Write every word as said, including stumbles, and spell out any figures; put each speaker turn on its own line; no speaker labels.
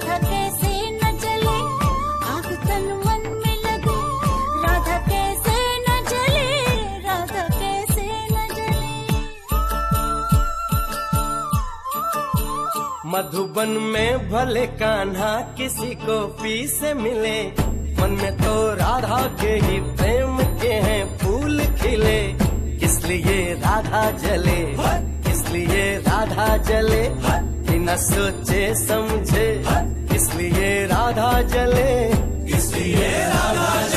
राधा कैसे न जले, आग तन मन में लगे, राधा कैसे न जले, राधा कैसे न जले।
मधुबन में भले कान्हा किसी को पी से मिले, मन में तो राधा के ही प्रेम के हैं फूल खिले। किस लिए राधा जले, किस लिए राधा जले, बिना सोचे समझे, किस लिए राधा जले,
किस लिए राधा